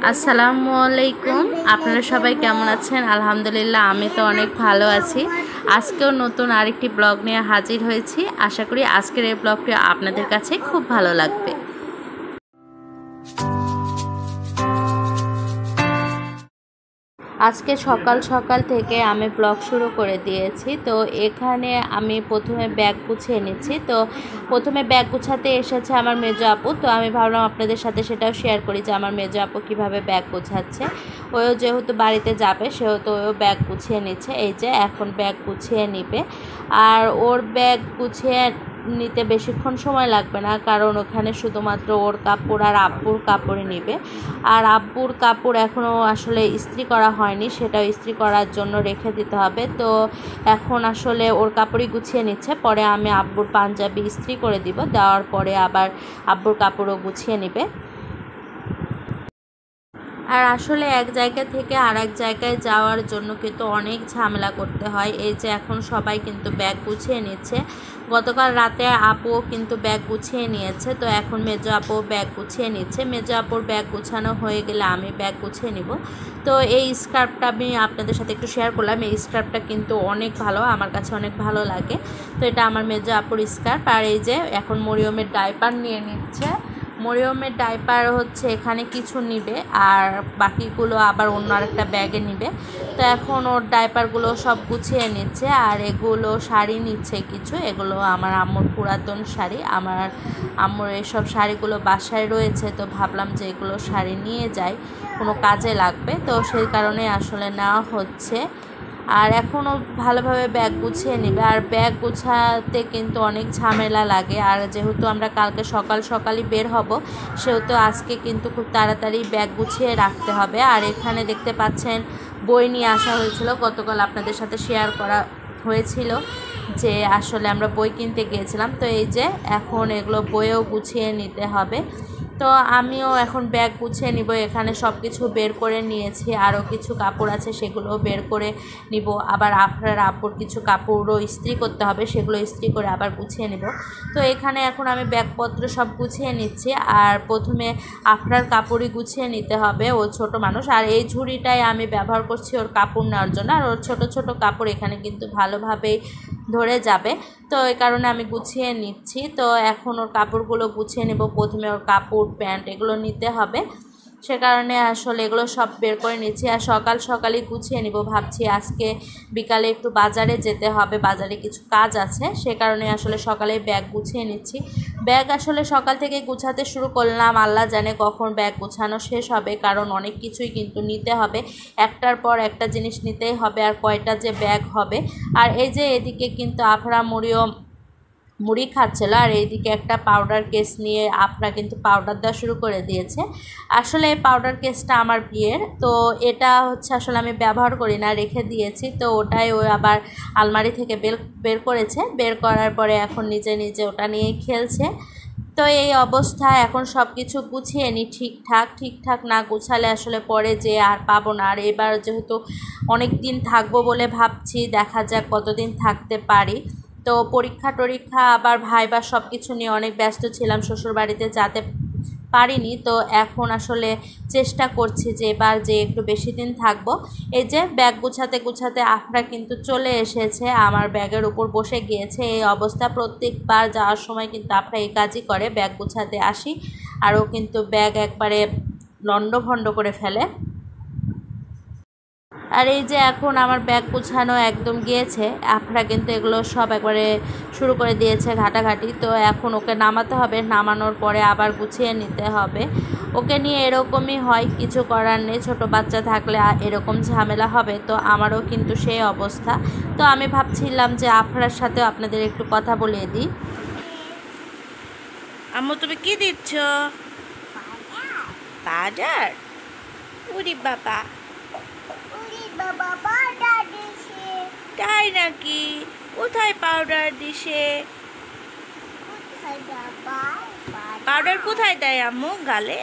আসসালামু আলাইকুম। আপনারা সবাই কেমন আছেন? আলহামদুলিল্লাহ আমি তো অনেক ভালো আছি। আজকেও নতুন আরেকটি ব্লগ নিয়ে হাজির হয়েছি। আশা করি আজকের এই ব্লগটি আপনাদের কাছে খুব ভালো লাগবে। আজকে সকাল সকাল থেকে আমি ব্লগ শুরু করে দিয়েছি। তো এখানে আমি প্রথমে ব্যাগ গুছিয়ে নিচ্ছি। তো প্রথমে ব্যাগ গুছাতে এসেছে আমার মেজো আপু। তো আমি ভাবলাম আপনাদের সাথে সেটাও শেয়ার করি যে আমার মেজো আপু কীভাবে ব্যাগ গুছাচ্ছে। ওও যেহেতু বাড়িতে যাবে সেহেতু ওও ব্যাগ গুছিয়ে নিচ্ছে। এই যে এখন ব্যাগ গুছিয়ে নিবে। আর ওর ব্যাগ গুছিয়ে নিতে বেশিক্ষণ সময় লাগবে না, কারণ ওখানে শুধুমাত্র ওর কাপড় আর আব্বুর কাপড়ই নিবে। আর আব্বুর কাপড় এখনও আসলে ইস্ত্রি করা হয়নি, সেটাও ইস্ত্রি করার জন্য রেখে দিতে হবে। তো এখন আসলে ওর কাপড়ই গুছিয়ে নিচ্ছে, পরে আমি আব্বুর পাঞ্জাবি ইস্ত্রি করে দিব, দেওয়ার পরে আবার আব্বুর কাপড়ও গুছিয়ে নেবে। আর আসলে এক জায়গা থেকে আর এক জায়গায় যাওয়ার জন্য কিন্তু অনেক ঝামেলা করতে হয়। এই যে এখন সবাই কিন্তু ব্যাগ গুছিয়ে নিচ্ছে। গতকাল রাতে আপুও কিন্তু ব্যাগ গুছিয়ে নিয়েছে। তো এখন মেজো আপু ব্যাগ গুছিয়ে নিচ্ছে। মেজো আপুর ব্যাগ গুছানো হয়ে গেলে আমি ব্যাগ গুছিয়ে নিব। তো এই স্কার্ফটা আমি আপনাদের সাথে একটু শেয়ার করলাম। এই স্কার্ফটা কিন্তু অনেক ভালো, আমার কাছে অনেক ভালো লাগে। তো এটা আমার মেজো আপুর স্কার্ফ। আর এই যে এখন মরিয়মের ডাইপার নিয়ে নিচ্ছে। মরিয়মের ডাইপার হচ্ছে এখানে কিছু নিবে আর বাকিগুলো আবার অন্য আরেকটা ব্যাগে নিবে। তো এখন ওর ডাইপারগুলো সব গুছিয়ে নিচ্ছে। আর এগুলো শাড়ি নিচ্ছে কিছু, এগুলো আমার আম্মুর পুরাতন শাড়ি। আমার আম্মুর এসব শাড়িগুলো বাসায় রয়েছে, তো ভাবলাম যে এগুলো শাড়ি নিয়ে যাই, কোনো কাজে লাগবে, তো সেই কারণে আসলে নেওয়া হচ্ছে। আর এখনও ভালোভাবে ব্যাগ গুছিয়ে নেবে। আর ব্যাগ গুছাতে কিন্তু অনেক ঝামেলা লাগে। আর যেহেতু আমরা কালকে সকাল সকালই বের হব, সেহেতু আজকে কিন্তু খুব তাড়াতাড়ি ব্যাগ গুছিয়ে রাখতে হবে। আর এখানে দেখতে পাচ্ছেন বই নিয়ে আসা হয়েছিল, গতকাল আপনাদের সাথে শেয়ার করা হয়েছিল যে আসলে আমরা বই কিনতে গিয়েছিলাম। তো এই যে এখন এগুলো বইও গুছিয়ে নিতে হবে। তো আমিও এখন ব্যাগ গুছিয়ে নিব। এখানে সব কিছু বের করে নিয়েছি, আরও কিছু কাপড় আছে সেগুলোও বের করে নিব। আবার আপনার আব্বুর কিছু কাপড়ও ইস্ত্রি করতে হবে, সেগুলো ইস্ত্রি করে আবার গুছিয়ে নেব। তো এখানে এখন আমি ব্যাগপত্র সব গুছিয়ে নিচ্ছি। আর প্রথমে আপনার কাপড়ই গুছিয়ে নিতে হবে, ও ছোট মানুষ। আর এই ঝুড়িটাই আমি ব্যবহার করছি ওর কাপড় নেওয়ার জন্য। আর ওর ছোট ছোট কাপড় এখানে কিন্তু ভালোভাবেই ধরে যাবে, তো এই কারণে আমি গুছিয়ে নিচ্ছি। তো এখন ওর কাপড়গুলো গুছিয়ে নেব। প্রথমে ওর কাপড় প্যান্ট এগুলো নিতে হবে, সে কারণে আসলে এগুলো সব বের করে নিচ্ছি। আর সকাল সকালই গুছিয়ে নিব ভাবছি। আজকে বিকালে একটু বাজারে যেতে হবে, বাজারে কিছু কাজ আছে, সে কারণে আসলে সকালে ব্যাগ গুছিয়ে নিচ্ছি। ব্যাগ আসলে সকাল থেকে গুছাতে শুরু করলাম, আল্লাহ জানে কখন ব্যাগ গুছানো শেষ হবে, কারণ অনেক কিছুই কিন্তু নিতে হবে, একটার পর একটা জিনিস নিতেই হবে, আর কয়টা যে ব্যাগ হবে। আর এই যে এদিকে কিন্তু আফরা মুড়ি খাচ্ছিল, আর এইদিকে একটা পাউডার কেস নিয়ে আপনা কিন্তু পাউডার দেওয়া শুরু করে দিয়েছে। আসলে এই পাউডার কেসটা আমার বিয়ের, তো এটা হচ্ছে আসলে আমি ব্যবহার করি না, রেখে দিয়েছি। তো ওটাই ও আবার আলমারি থেকে বের করেছে, বের করার পরে এখন নিজে নিজে ওটা নিয়ে খেলছে। তো এই অবস্থা, এখন সব কিছু গুছিয়ে নিই ঠিকঠাক না গুছালে আসলে পরে যে আর পাবো না। আর এবার যেহেতু অনেক দিন থাকবো বলে ভাবছি, দেখা যাক কতদিন থাকতে পারি। তো পরীক্ষা আবার ভাইবা সব কিছু নিয়ে অনেক ব্যস্ত ছিলাম, শ্বশুরবাড়িতে যেতে পারিনি। তো এখন আসলে চেষ্টা করছি যে এবার যে একটু বেশি দিন থাকবো। এই যে ব্যাগ গুছাতে আফরা কিন্তু চলে এসেছে, আমার ব্যাগের উপর বসে গিয়েছে। এই অবস্থা প্রত্যেকবার যাওয়ার সময় কিন্তু আফরা এই কাজই করে, ব্যাগ গুছাতে আসি আর ও কিন্তু ব্যাগ একবারে লণ্ডভণ্ড করে ফেলে। আর এই যে এখন আমার ব্যাগ গুছানো একদম গিয়েছে, আপনারা কিন্তু এগুলো সব একবারে শুরু করে দিয়েছে ঘাটাঘাটি। তো এখন ওকে নামাতে হবে, নামানোর পরে আবার গুছিয়ে নিতে হবে। ওকে নিয়ে এরকমই হয়, কিছু করার নেই, ছোটো বাচ্চা থাকলে এরকম ঝামেলা হবে। তো আমারও কিন্তু সেই অবস্থা। তো আমি ভাবছিলাম যে আপনার সাথেও আপনাদের একটু কথা বলিয়ে দিই। আম্মু তুমি কি দিচ্ছ? পাউডার? উরি বাবা, তাই নাকি? কোথায় পাউডার দিছে? পাউডার কোথায় দেয় আম্মু? গালে?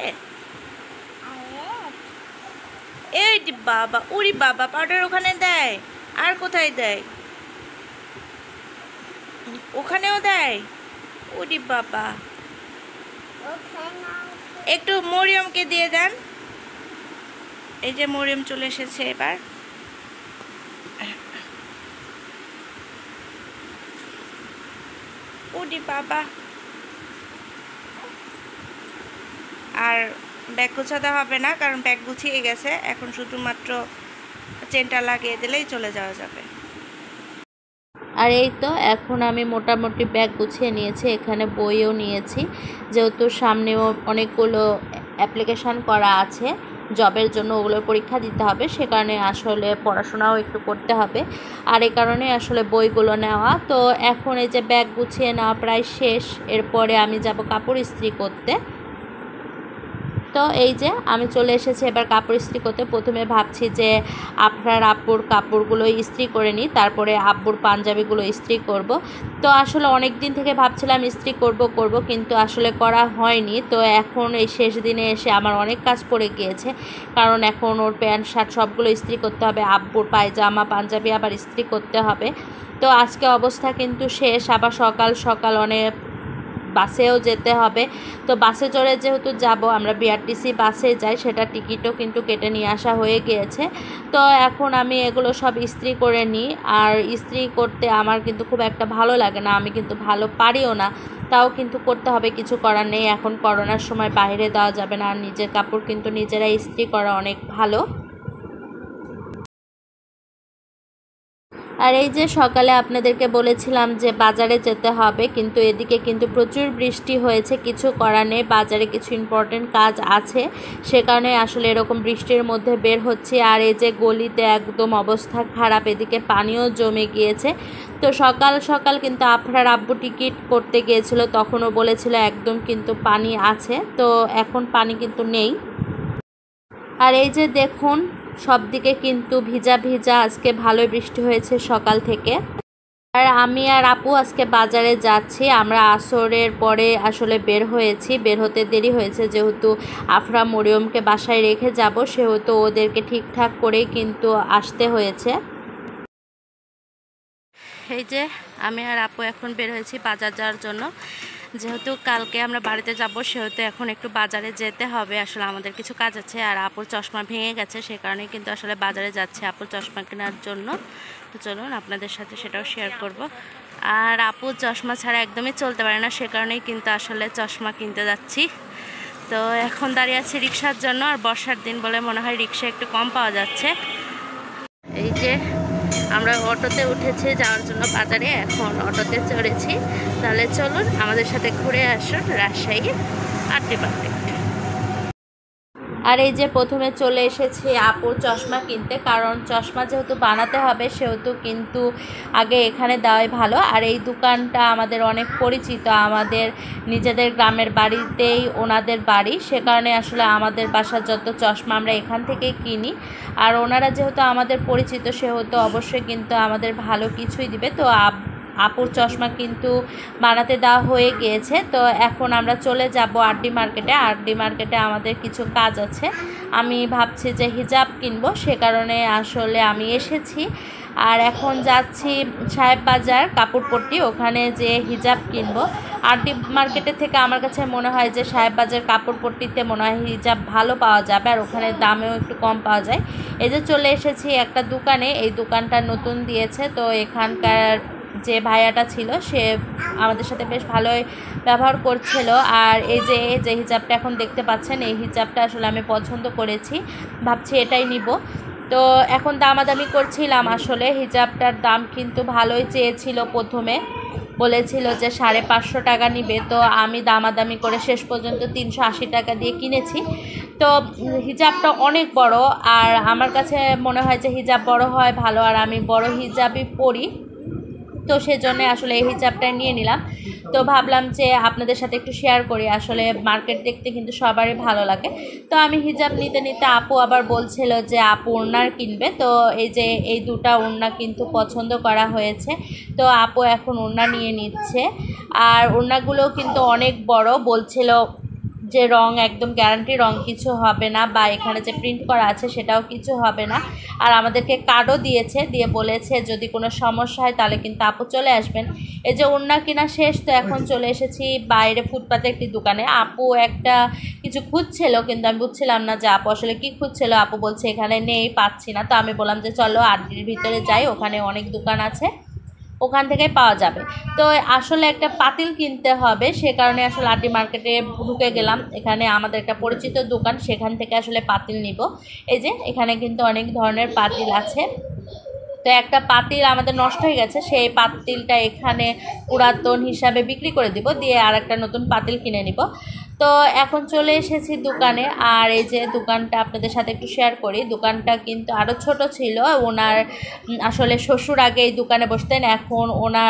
এই বাবা, উরি বাবা, পাউডার ওখানে দেয়? আর কোথায় দেয়? ওখানেও দেয়? উরি বাবা, একটু মরিয়মকে দিয়ে দেন। এই যে মরিয়ম চলে এসেছে এবার। ওডি বাবা, আর ব্যাগ গুছাতে হবে না, কারণ ব্যাগ গুছিয়ে গেছে। এখন শুধুমাত্র চেনটা লাগিয়ে দিলেই চলে যাওয়া যাবে। আর এই তো এখন আমি মোটামুটি ব্যাগ গুছিয়ে নিয়েছি, এখানে বইও নিয়েছি, যেহেতু সামনেও অনেকগুলো অ্যাপ্লিকেশান করা আছে জবের জন্য, ওগুলোর পরীক্ষা দিতে হবে, সে কারণে আসলে পড়াশোনাও একটু করতে হবে, আর এই কারণে আসলে বইগুলো নেওয়া। তো এখন এই যে ব্যাগ গুছিয়ে নেওয়া প্রায় শেষ, এরপরে আমি যাব কাপড় ইস্ত্রি করতে। তো এই যে আমি চলে এসেছি এবার কাপড় ইস্ত্রি করতে। প্রথমে ভাবছি যে আপনার আব্বুর কাপড়গুলো ইস্ত্রি করে নিই, তারপরে আব্বুর পাঞ্জাবিগুলো ইস্ত্রি করব। তো আসলে অনেক দিন থেকে ভাবছিলাম ইস্ত্রি করব কিন্তু আসলে করা হয়নি। তো এখন এই শেষ দিনে এসে আমার অনেক কাজ পড়ে গিয়েছে, কারণ এখন ওর প্যান্ট শার্ট সবগুলো ইস্ত্রি করতে হবে, আব্বুর পায়জামা পাঞ্জাবি আবার ইস্ত্রি করতে হবে। তো আজকে অবস্থা কিন্তু শেষ, আবার সকাল সকাল অনেক বাসেও যেতে হবে। তো বাসে চড়ে যেহেতু যাব, আমরা বিআরটিসি বাসে যাই, সেটা টিকিটও কিন্তু কেটে নিয়ে আসা হয়ে গিয়েছে। তো এখন আমি এগুলো সব ইস্ত্রি করে নিই, আর ইস্ত্রি করতে আমার কিন্তু খুব একটা ভালো লাগে না, আমি কিন্তু ভালো পারিও না, তাও কিন্তু করতে হবে, কিছু করার নেই। এখন করোনার সময় বাইরে দেওয়া যাবে না, আর নিজের কাপড় কিন্তু নিজেরা ইস্ত্রি করা অনেক ভালো। আর এই যে সকালে আপনাদেরকে বলেছিলাম যে বাজারে যেতে হবে, কিন্তু এদিকে কিন্তু প্রচুর বৃষ্টি হয়েছে, কিছু করার নেই, বাজারে কিছু ইম্পর্টেন্ট কাজ আছে, সে কারণে আসলে এরকম বৃষ্টির মধ্যে বের হচ্ছে। আর এই যে গলিতে একদম অবস্থা খারাপ, এদিকে পানিও জমে গিয়েছে। তো সকাল সকাল কিন্তু আপনার আব্বু টিকিট করতে গিয়েছিল, তখনও বলেছিল একদম কিন্তু পানি আছে, তো এখন পানি কিন্তু নেই। আর এই যে দেখুন সব দিকে কিন্তু ভিজা ভিজা, আজকে ভালোই বৃষ্টি হয়েছে সকাল থেকে। আর আমি আর আপু আজকে বাজারে যাচ্ছি, আমরা আসরের পরে আসলে বের হয়েছি, বের হতে দেরি হয়েছে, যেহেতু আফরা মরিয়মকে বাসায় রেখে যাব, সেহেতু ওদেরকে ঠিকঠাক করেই কিন্তু আসতে হয়েছে। এই যে আমি আর আপু এখন বের হয়েছি বাজার যাওয়ার জন্য, যেহেতু কালকে আমরা বাড়িতে যাব, সেহেতু এখন একটু বাজারে যেতে হবে, আসলে আমাদের কিছু কাজ আছে। আর আপুর চশমা ভেঙে গেছে, সে কারণে কিন্তু আসলে বাজারে যাচ্ছে আপুর চশমা কেনার জন্য। তো চলুন আপনাদের সাথে সেটাও শেয়ার করব। আর আপু চশমা ছাড়া একদমই চলতে পারে না, সে কারণেই কিন্তু আসলে চশমা কিনতে যাচ্ছি। তো এখন দাঁড়িয়ে আছি রিক্সার জন্য, আর বর্ষার দিন বলে মনে হয় রিক্সা একটু কম পাওয়া যাচ্ছে। এই যে আমরা অটোতে উঠেছি যাওয়ার জন্য বাজারে, এখন অটোতে চড়েছি। তাহলে চলুন আমাদের সাথে ঘুরে আসুন রাজশাহীর আড্ডি মার্কেট। আর এই যে প্রথমে চলে এসেছি আপুর চশমা কিনতে, কারণ চশমা যেহেতু বানাতে হবে, সেহেতু কিন্তু আগে এখানে দেওয়াই ভালো। আর এই দোকানটা আমাদের অনেক পরিচিত, আমাদের নিজেদের গ্রামের বাড়িতেই ওনাদের বাড়ি, সে কারণে আসলে আমাদের বাসার যত চশমা আমরা এখান থেকেই কিনি। আর ওনারা যেহেতু আমাদের পরিচিত, সেহেতু অবশ্যই কিন্তু আমাদের ভালো কিছুই দিবে। তো আপুর চশমা কিন্তু বানাতে দেওয়া হয়ে গিয়েছে। তো এখন আমরা চলে যাব আরডি মার্কেটে। আরডি মার্কেটে আমাদের কিছু কাজ আছে, আমি ভাবছি যে হিজাব কিনবো, সে কারণে আসলে আমি এসেছি। আর এখন যাচ্ছি সাহেব বাজার কাপড়পট্টি, ওখানে যে হিজাব কিনবো। আরডি মার্কেটের থেকে আমার কাছে মনে হয় যে সাহেব বাজার কাপড়পট্টিতে মনে হয় হিজাব ভালো পাওয়া যাবে, আর ওখানে দামেও একটু কম পাওয়া যায়। এই যে চলে এসেছি একটা দোকানে, এই দোকানটা নতুন দিয়েছে, তো এখানকার যে ভাইয়াটা ছিল সে আমাদের সাথে বেশ ভালোই ব্যবহার করছিল। আর এই যে হিজাবটা এখন দেখতে পাচ্ছেন, এই হিজাবটা আসলে আমি পছন্দ করেছি, ভাবছি এটাই নিব। তো এখন দামাদামি করছিলাম, আসলে হিজাবটার দাম কিন্তু ভালোই চেয়েছিল, প্রথমে বলেছিল যে 550 টাকা নিবে, তো আমি দামাদামি করে শেষ পর্যন্ত 380 টাকা দিয়ে কিনেছি। তো হিজাবটা অনেক বড়, আর আমার কাছে মনে হয় যে হিজাব বড় হয় ভালো, আর আমি বড় হিজাবই পরি, তো সেজন্য আসলে এই হিজাবটা নিয়ে নিলাম। তো ভাবলাম যে আপনাদের সাথে একটু শেয়ার করি, আসলে মার্কেট দেখতে কিন্তু সবারই ভালো লাগে। তো আমি হিজাব নিতে নিতে আপু আবার বলছিল যে আপু ওড়নার কিনবে, তো এই যে এই দুটা ওড়না কিন্তু পছন্দ করা হয়েছে, তো আপু এখন ওড়না নিয়ে নিচ্ছে। আর ওড়নাগুলো কিন্তু অনেক বড়, বলছিল যে রং একদম গ্যারান্টি রং কিছু হবে না, বা এখানে যে প্রিন্ট করা আছে সেটাও কিছু হবে না। আর আমাদেরকে কার্ডও দিয়েছে, দিয়ে বলেছে যদি কোনো সমস্যা হয় তাহলে কিন্তু আপু চলে আসবেন। এই যে ওড়না কিনা শেষ, তো এখন চলে এসেছি বাইরে ফুটপাতে একটি দোকানে। আপু একটা কিছু খুঁজছিল, কিন্তু আমি বুঝছিলাম না যে আপু আসলে কী খুঁজছিল। আপু বলছে এখানে নেই, পাচ্ছি না। তো আমি বললাম যে চলো আরডির ভিতরে যাই, ওখানে অনেক দোকান আছে, ওখান থেকে পাওয়া যাবে। তো আসলে একটা পাতিল কিনতে হবে, সে কারণে আসলে আরডি মার্কেটে ঢুকে গেলাম। এখানে আমাদের একটা পরিচিত দোকান, সেখান থেকে আসলে পাতিল নিব। এই যে এখানে কিন্তু অনেক ধরনের পাতিল আছে। তো একটা পাতিল আমাদের নষ্ট হয়ে গেছে, সেই পাতিলটা এখানে পুরাতন হিসাবে বিক্রি করে দিব, দিয়ে আর একটা নতুন পাতিল কিনে নিব। তো এখন চলে এসেছি দোকানে। আর এই যে দোকানটা আপনাদের সাথে একটু শেয়ার করি। দোকানটা কিন্তু আরও ছোট ছিল। ওনার আসলে শ্বশুর আগে এই দোকানে বসতেন, এখন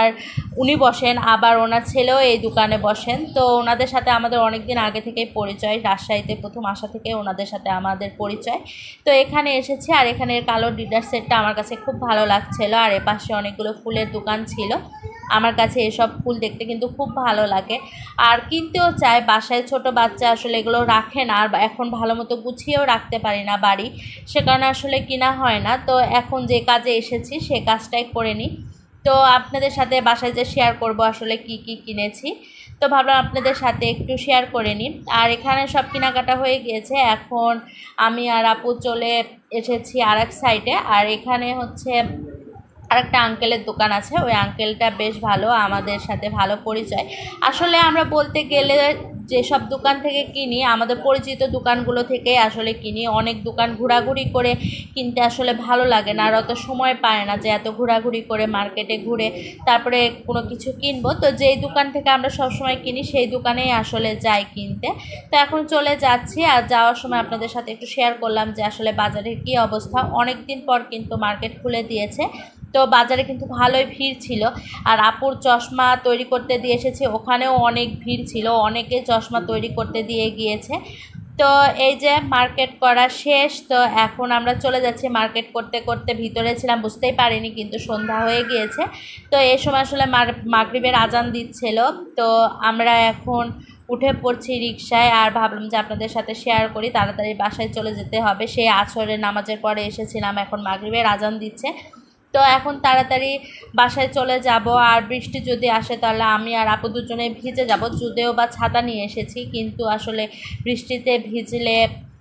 উনি বসেন, আবার ওনার ছেলেও এই দোকানে বসেন। তো ওনাদের সাথে আমাদের অনেক দিন আগে থেকেই পরিচয়, রাজশাহীতে প্রথম আসা থেকে ওনাদের সাথে আমাদের পরিচয়। তো এখানে এসেছি, আর এখানের কালো ডিনার সেটটা আমার কাছে খুব ভালো লাগছিল। আর এপাশে অনেকগুলো ফুলের দোকান ছিল, আমার কাছে এসব ফুল দেখতে কিন্তু খুব ভালো লাগে, আর কিনতেও চাই। বাসায় ছোট বাচ্চা আসলে এগুলো রাখে না, আর এখন ভালো মতো গুছিয়েও রাখতে পারি না বাড়ি, সে কারণে আসলে কিনা হয় না। তো এখন যে কাজে এসেছি সে কাজটাই করে নিই। তো আপনাদের সাথে বাসায় যে শেয়ার করব আসলে কি কি কিনেছি, তো ভাবলাম আপনাদের সাথে একটু শেয়ার করে নিই। আর এখানে সব কেনাকাটা হয়ে গিয়েছে, এখন আমি আর আপু চলে এসেছি আর এক সাইডে। আর এখানে হচ্ছে আরেকটা আঙ্কেলের দোকান আছে, ওই আঙ্কেলটা বেশ ভালো, আমাদের সাথে ভালো পরিচয়। আসলে আমরা বলতে গেলে যেসব দোকান থেকে কিনি, আমাদের পরিচিত দোকানগুলো থেকে আসলে কিনি। অনেক দোকান ঘোরাঘুরি করে কিনতে আসলে ভালো লাগে না, আর অত সময় পায় না যে এত ঘোরাঘুরি করে মার্কেটে ঘুরে তারপরে কোনো কিছু কিনবো। তো যেই দোকান থেকে আমরা সবসময় কিনি সেই দোকানেই আসলে যাই কিনতে। তো এখন চলে যাচ্ছি, আর যাওয়ার সময় আপনাদের সাথে একটু শেয়ার করলাম যে আসলে বাজারের কী অবস্থা। অনেক দিন পর কিন্তু মার্কেট খুলে দিয়েছে, তো বাজারে কিন্তু ভালোই ভিড় ছিল। আর আপুর চশমা তৈরি করতে দিয়ে এসেছি, ওখানেও অনেক ভিড় ছিল, অনেকে চশমা তৈরি করতে দিয়ে গিয়েছে। তো এই যে মার্কেট করা শেষ, তো এখন আমরা চলে যাচ্ছি। মার্কেট করতে করতে ভিতরে ছিলাম, বুঝতেই পারিনি কিন্তু সন্ধ্যা হয়ে গিয়েছে। তো এই সময় আসলে মাগরিবের আজান দিচ্ছিল। তো আমরা এখন উঠে পড়ছি রিকশায়, আর ভাবলাম যে আপনাদের সাথে শেয়ার করি, তাড়াতাড়ি বাসায় চলে যেতে হবে। সেই আসরের নামাজের পরে এসেছিলাম, এখন মাগরিবের আজান দিচ্ছে। তো এখন তাড়াতাড়ি বাসায় চলে যাব। আর বৃষ্টি যদি আসে তাহলে আমি আর আপু দুজনে ভিজে যাব, যদিও বা ছাতা নিয়ে এসেছি, কিন্তু আসলে বৃষ্টিতে ভিজলে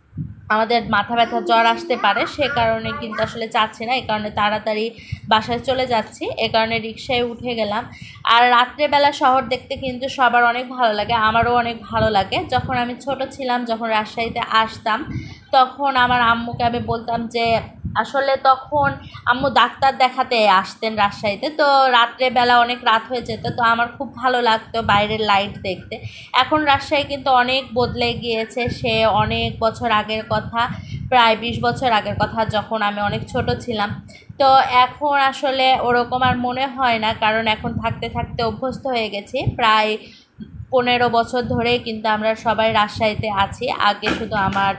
আমাদের মাথা ব্যথা জ্বর আসতে পারে, সে কারণে কিন্তু আসলে চাচ্ছি না, এই কারণে তাড়াতাড়ি বাসায় চলে যাচ্ছি, এ কারণে রিকশায় উঠে গেলাম। আর রাত্রেবেলা শহর দেখতে কিন্তু সবার অনেক ভালো লাগে, আমারও অনেক ভালো লাগে। যখন আমি ছোট ছিলাম, যখন রাজশাহীতে আসতাম, তখন আমার আম্মুকে আমি বলতাম যে আসলে তখন আম্মু ডাক্তার দেখাতে আসতেন রাজশাহীতে, তো রাত্রেবেলা অনেক রাত হয়ে যেত, তো আমার খুব ভালো লাগতো বাইরের লাইট দেখতে। এখন রাজশাহী কিন্তু অনেক বদলে গিয়েছে, সে অনেক বছর আগের কথা, প্রায় 20 বছর আগের কথা, যখন আমি অনেক ছোট ছিলাম। তো এখন আসলে ওরকম আর মনে হয় না, কারণ এখন থাকতে থাকতে অভ্যস্ত হয়ে গেছি। প্রায় 15 বছর ধরেই কিন্তু আমরা সবাই রাজশাহীতে আছি। আগে শুধু আমার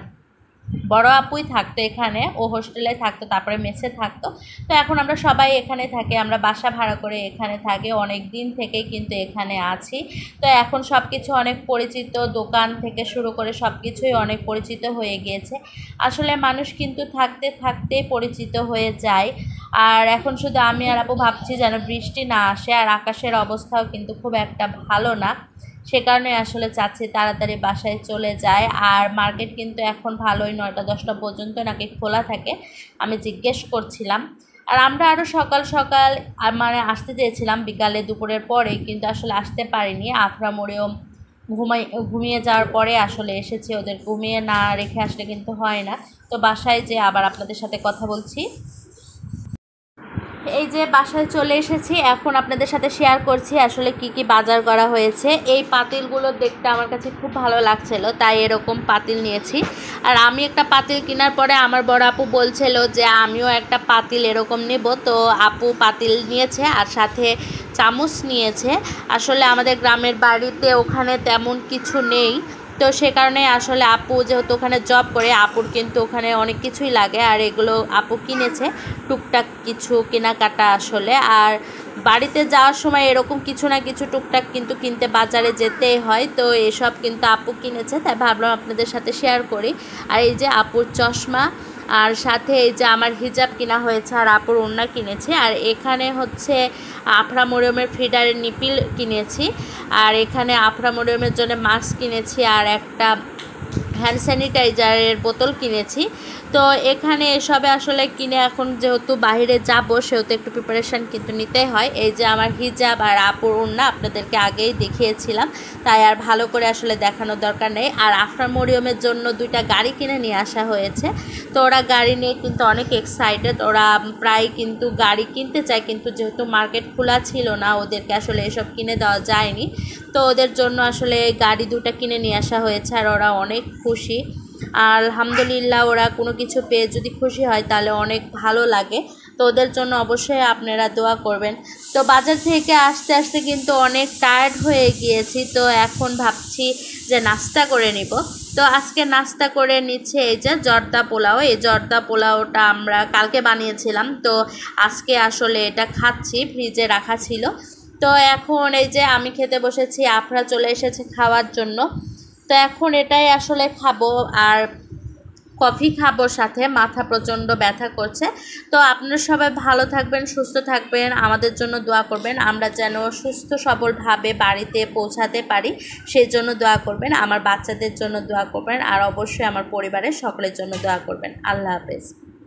বড় আপুই থাকতো এখানে, ও হোস্টেলে থাকতো, তারপরে মেসে থাকতো। তো এখন আমরা সবাই এখানে থাকি, আমরা বাসা ভাড়া করে এখানে থাকি, অনেক দিন থেকেই কিন্তু এখানে আছি। তো এখন সব কিছু অনেক পরিচিত, দোকান থেকে শুরু করে সব কিছুই অনেক পরিচিত হয়ে গিয়েছে। আসলে মানুষ কিন্তু থাকতে থাকতেই পরিচিত হয়ে যায়। আর এখন শুধু আমি আর আপু ভাবছি যেন বৃষ্টি না আসে, আর আকাশের অবস্থাও কিন্তু খুব একটা ভালো না, সে কারণে আসলে চাচ্ছি তাড়াতাড়ি বাসায় চলে যায়। আর মার্কেট কিন্তু এখন ভালোই 9টা-10টা পর্যন্ত নাকি খোলা থাকে, আমি জিজ্ঞেস করছিলাম। আর আমরা আরও সকাল সকাল মানে আসতে চেয়েছিলাম বিকালে, দুপুরের পরে, কিন্তু আসলে আসতে পারিনি। আফরা মোড়েও ঘুমিয়ে যাওয়ার পরে আসলে এসেছি, ওদের ঘুমিয়ে না রেখে আসলে কিন্তু হয় না। তো বাসায় যে আবার আপনাদের সাথে কথা বলছি। এই যে বাসায় চলে এসেছি, এখন আপনাদের সাথে শেয়ার করছি আসলে কি কি বাজার করা হয়েছে। এই পাতিলগুলো দেখতে আমার কাছে খুব ভালো লাগছিল, তাই এরকম পাতিল নিয়েছি। আর আমি একটা পাতিল কেনার পরে আমার বড় আপু বলছিল যে আমিও একটা পাতিল এরকম নেব, তো আপু পাতিল নিয়েছে আর সাথে চামচ নিয়েছে। আসলে আমাদের গ্রামের বাড়িতে ওখানে তেমন কিছু নেই, তো সে কারণে আসলে আপু যেহেতু ওখানে জব করে, আপুর কিন্তু ওখানে অনেক কিছুই লাগে, আর এগুলো আপু কিনেছে, টুকটাক কিছু কেনাকাটা আসলে। আর বাড়িতে যাওয়ার সময় এরকম কিছু না কিছু টুকটাক কিন্তু কিনতে বাজারে যেতেই হয়, তো এসব কিন্তু আপু কিনেছে, তাই ভাবলাম আপনাদের সাথে শেয়ার করি। আর এই যে আপুর চশমা, আর সাথে এই যে আমার হিজাব কিনা হয়েছে, আর আপুর ওড়না কিনেছে। আর এখানে হচ্ছে আফরা মরিয়মের ফিডারের নিপিল কিনেছি, আর এখানে আফরা মরিয়মের জন্য মাস্ক কিনেছি, আর একটা হ্যান্ড স্যানিটাইজারের বোতল কিনেছি। তো এখানে এসবে আসলে কিনে এখন যেহেতু বাইরে যাব, সেহেতু একটু প্রিপারেশান কিন্তু নিতে হয়। এই যে আমার হিজাব আর আপুর ওড়না আপনাদেরকে আগেই দেখিয়েছিলাম, তাই আর ভালো করে আসলে দেখানোর দরকার নেই। আর আফরা মরিয়মের জন্য 2টা গাড়ি কিনে নিয়ে আসা হয়েছে, তো ওরা গাড়ি নিয়ে কিন্তু অনেক এক্সাইটেড, ওরা প্রায় কিন্তু গাড়ি কিনতে চায়, কিন্তু যেহেতু মার্কেট খোলা ছিল না, ওদেরকে আসলে এসব কিনে দেওয়া যায়নি, তো ওদের জন্য আসলে গাড়ি 2টা কিনে নিয়ে আসা হয়েছে, আর ওরা অনেক খুশি। আলহামদুলিল্লাহ, ওরা কোনো কিছু পেয়ে যদি খুশি হয় তাহলে অনেক ভালো লাগে, তো ওদের জন্য অবশ্যই আপনারা দোয়া করবেন। তো বাজার থেকে আসতে আসতে কিন্তু অনেক টায়ার্ড হয়ে গিয়েছি, তো এখন ভাবছি যে নাস্তা করে নিব। তো আজকে নাস্তা করে নিচ্ছে এই যে জর্দা পোলাও। এই জর্দা পোলাওটা আমরা কালকে বানিয়েছিলাম, তো আজকে আসলে এটা খাচ্ছি, ফ্রিজে রাখা ছিল। তো এখন এই যে আমি খেতে বসেছি, আফরা চলে এসেছে খাওয়ার জন্য, তো এখন এটাই আসলে খাবো, আর কফি খাবো সাথে, মাথা প্রচণ্ড ব্যথা করছে। তো আপনারা সবাই ভালো থাকবেন, সুস্থ থাকবেন, আমাদের জন্য দোয়া করবেন, আমরা যেন সুস্থ সবলভাবে বাড়িতে পৌঁছাতে পারি সেই জন্য দোয়া করবেন, আমার বাচ্চাদের জন্য দোয়া করবেন, আর অবশ্যই আমার পরিবারের সকলের জন্য দোয়া করবেন। আল্লাহ হাফেজ।